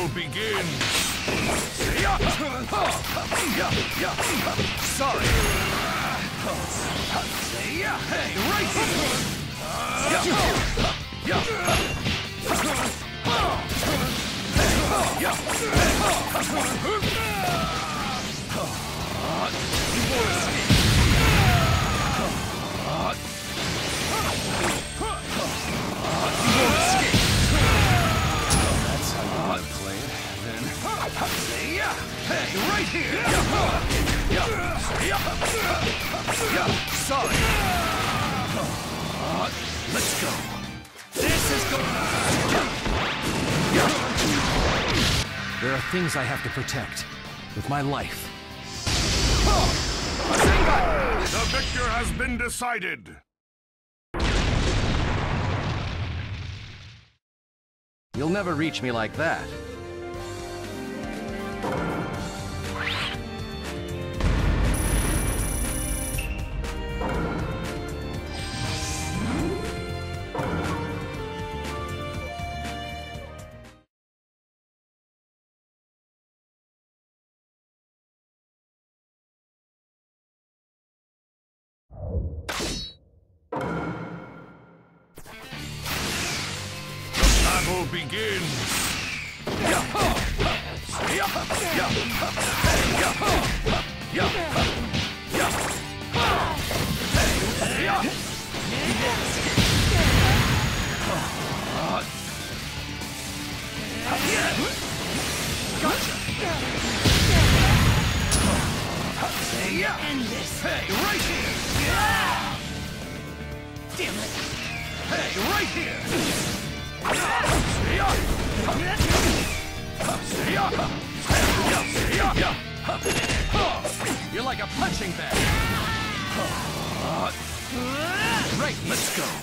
battle begins. Sorry. Hey, right here. That's how you want to play it, then. Hey, right here! Sorry! Let's go! This is There are things I have to protect with my life. The victor has been decided. You'll never reach me like that. Battle begins. Hey, right here! Damn it! Hey, right here! You're like a punching bag. Right, let's go.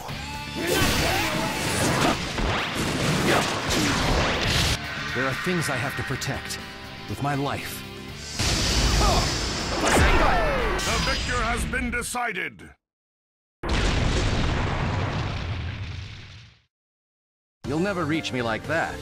There are things I have to protect with my life. The victor has been decided. You'll never reach me like that.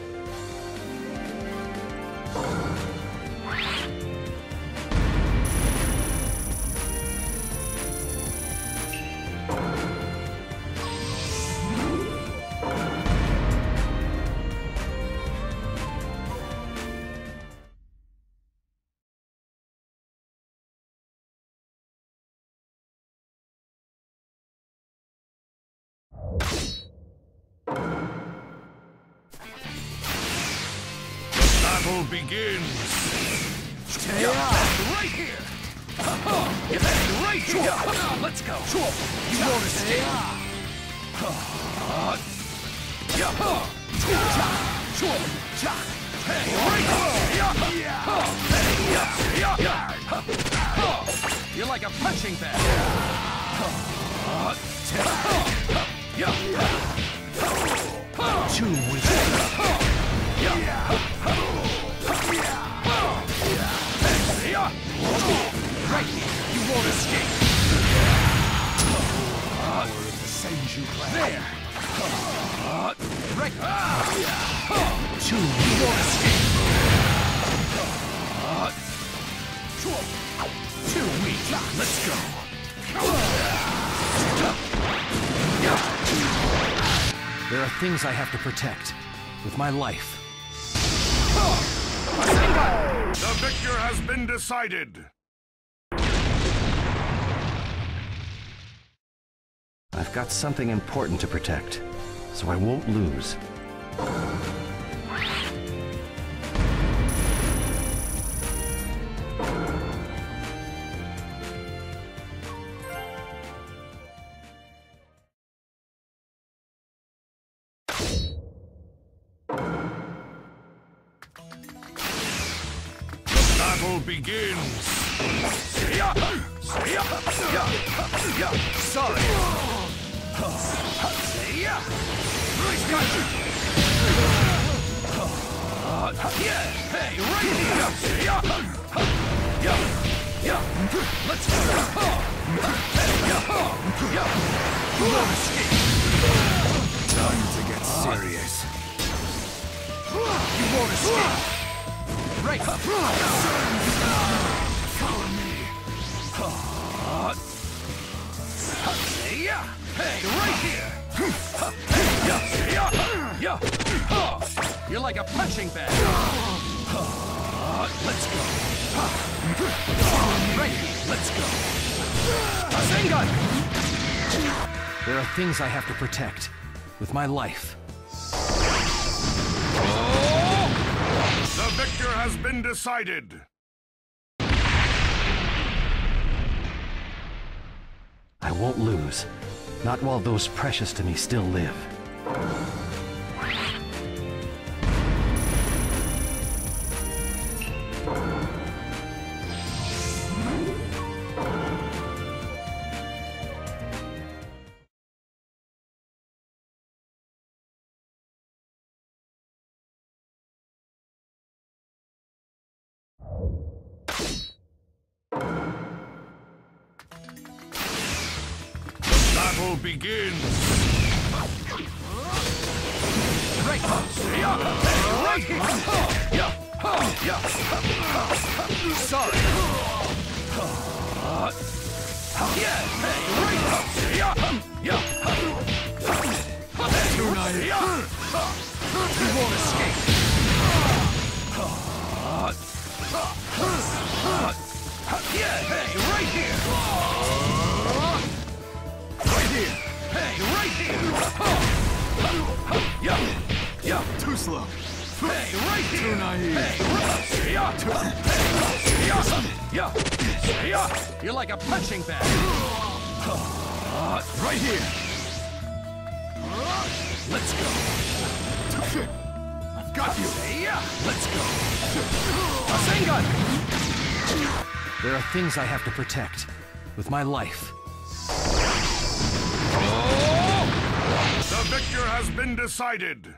Battle begins. Right here! Right here! Let's go! You won't escape! Hey, right here! You're like a punching bag. Too weak. Right here, you won't escape. Power of the Senju clan. There. Right. Two, you won't escape. Too weak. Let's go. There are things I have to protect with my life. The victor has been decided. I've got something important to protect, so I won't lose. Battle begins. Sorry. Hey, right here. Let's go. You won't escape. Time to get serious. You won't escape. escape. Right. Follow me. Hey, right here. You're like a punching bag. Let's go. Right here. Let's go. Rasengan! There are things I have to protect with my life. The victor has been decided. I won't lose. Not while those precious to me still live. Battle begins. Right. Right here. Sorry. Yeah. Hey, right. Too naive. You won't escape. Yeah. Hey, right here. Right here. Hey, right here. Too slow. Hey, right here. Too naive. You're like a punching bag. Right here. Let's go. I've got you. Let's go. Rasengan! There are things I have to protect with my life. The victor has been decided.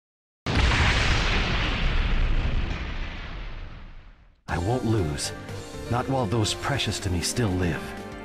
I won't lose. Not while those precious to me still live.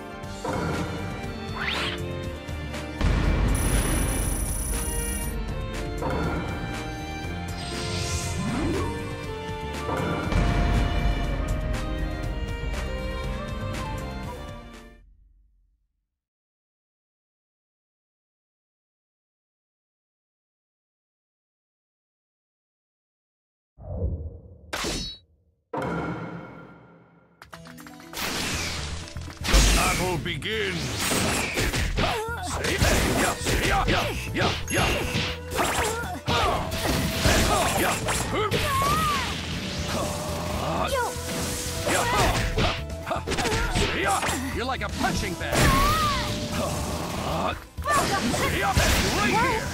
Battle begins. You're like a punching bag. Right here.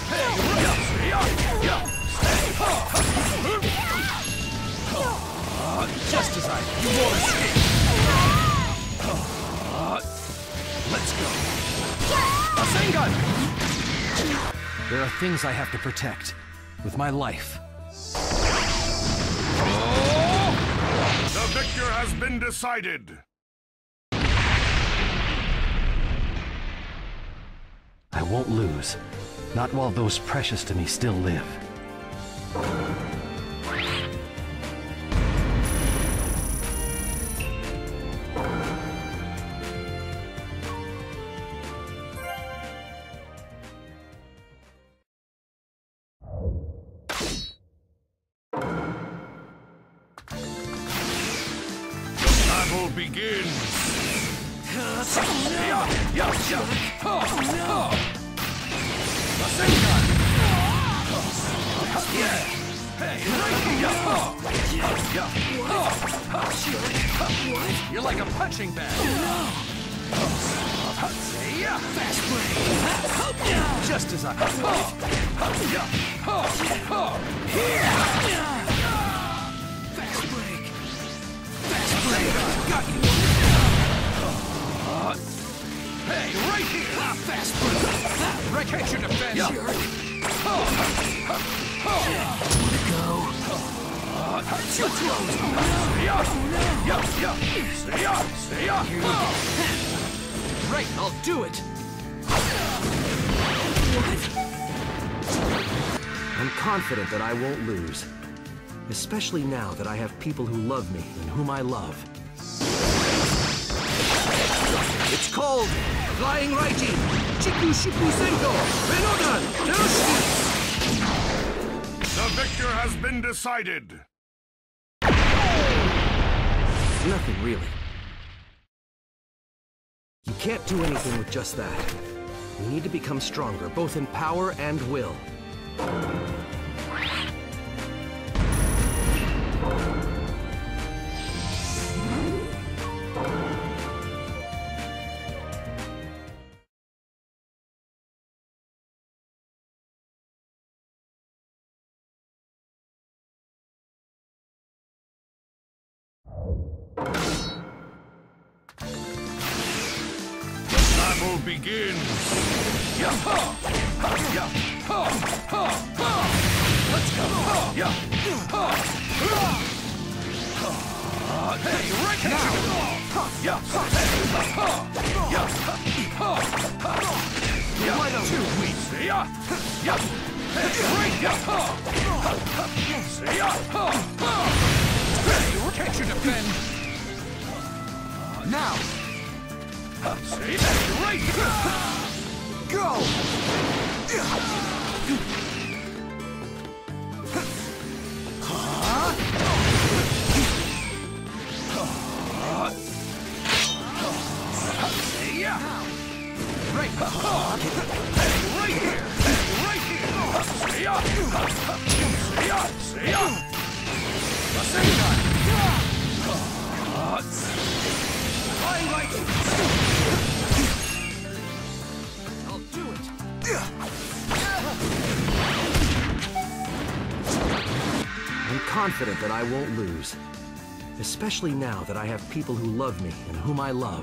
Just as you won't escape. Let's go. Rasengan! There are things I have to protect with my life. The victor has been decided. I won't lose. Not while those precious to me still live. Battle begins. You're like a punching bag. Fast break. Just as I Fast break. Fast break. Got you. Hey, right here. Fast break. Recate your defense. Jerk. Go. Too close. Right, I'll do it. I'm confident that I won't lose. Especially now that I have people who love me and whom I love. It's called Flying Raiji! Chiku Shipu Senko! Renodan! Naruto! The victor has been decided. Nothing really. You can't do anything with just that. We need to become stronger, both in power and will. Battle begins. Let's go. Hey, right now. Too weak. Hey, right. Hey, can't you defend? Now. See that right? Go! Yeah. Right. Right here. Right here. See ya. See ya. Rasengan. Flying right. I'll do it. I'm confident that I won't lose. Especially now that I have people who love me and whom I love.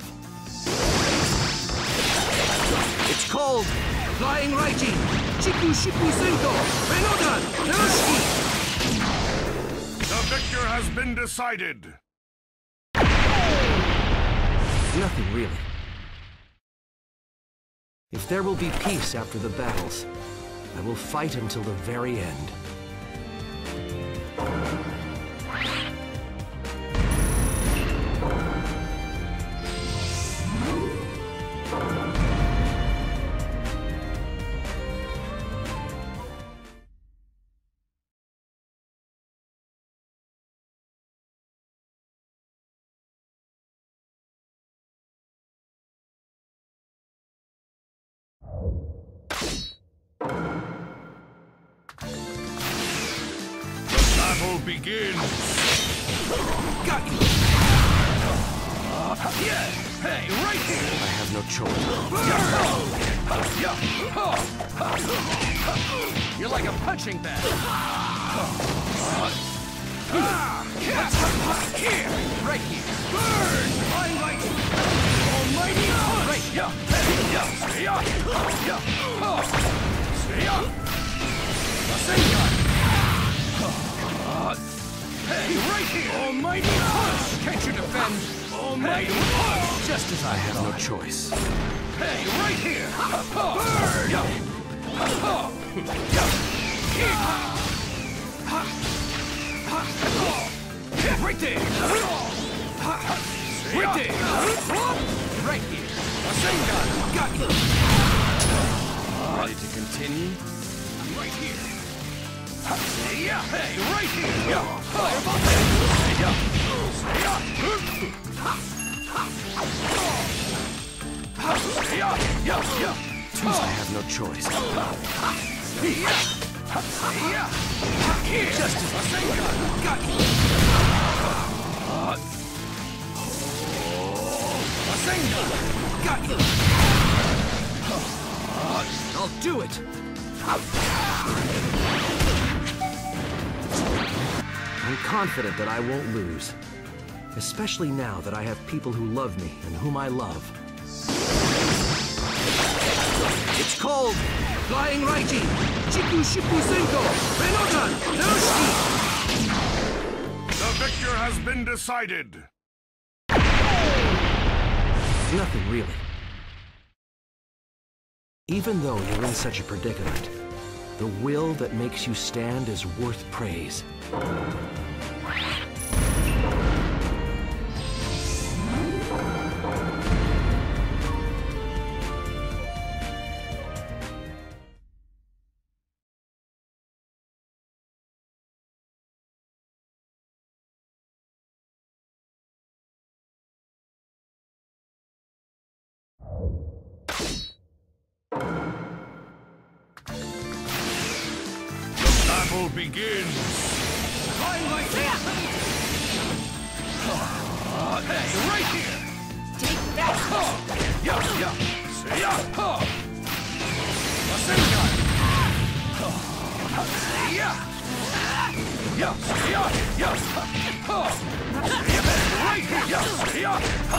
It's called Flying Raiji! Chiku Shipu Senko! Renodan! Naruto! The victor has been decided. Nothing really. If there will be peace after the battles, I will fight until the very end. Battle begins. Got you. Yeah. Hey, right here. I have no choice. You're like a punching bag. Here, right here. Burn! Flying right. Almighty punch. Right. Yeah. See ya. See ya. Rasengan. Hey, right here. Almighty punch. Can't you defend? Almighty punch. Just as I have no choice. Hey, right here! Burn! Right there! Right there! Right here! Rasengan! Got you! Ready to continue? I'm right here! Hey, right here! Fireball! I have no choice. Here! Just as Rasengan! Got you! Rasengan! Got you! I'll do it! I'm confident that I won't lose. Especially now that I have people who love me and whom I love. It's called Flying Raiji! Chiku Shipu Senko! Renodan! Naruto! The victor has been decided. Nothing really. Even though you're in such a predicament, The will that makes you stand is worth praise. Battle begins. Hey, right here! Take that! Yeah! See ya! Rasengan! See ya! Yeah! See ya! Yeah! Right here! Yeah! See ya!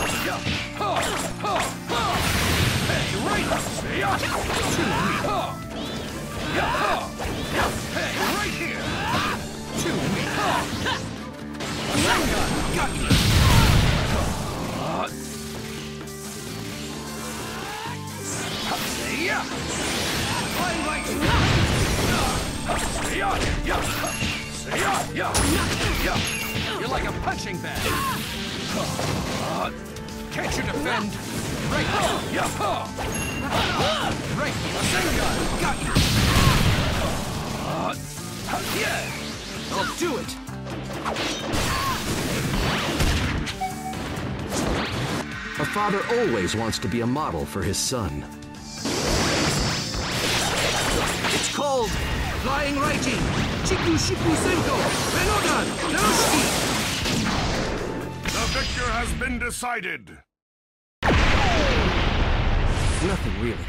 Hey, right! See ya! Hey, right here! Too weak! Rasengan! Got you! See ya! Flying right! See ya! Yeah! See ya! Yeah! Yeah! You're like a punching bag! Can't you defend? Right! Yeah! Right! Rasengan! Got you! Yeah! I'll do it! A father always wants to be a model for his son. It's called Flying Raiji! Chiku Shipu Senko! Renodan! Narushiki! The victor has been decided. Nothing really.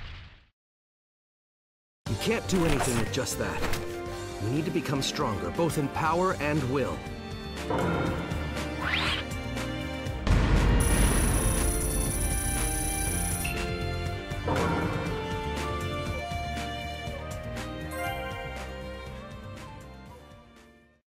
You can't do anything with just that. You need to become stronger, both in power and will.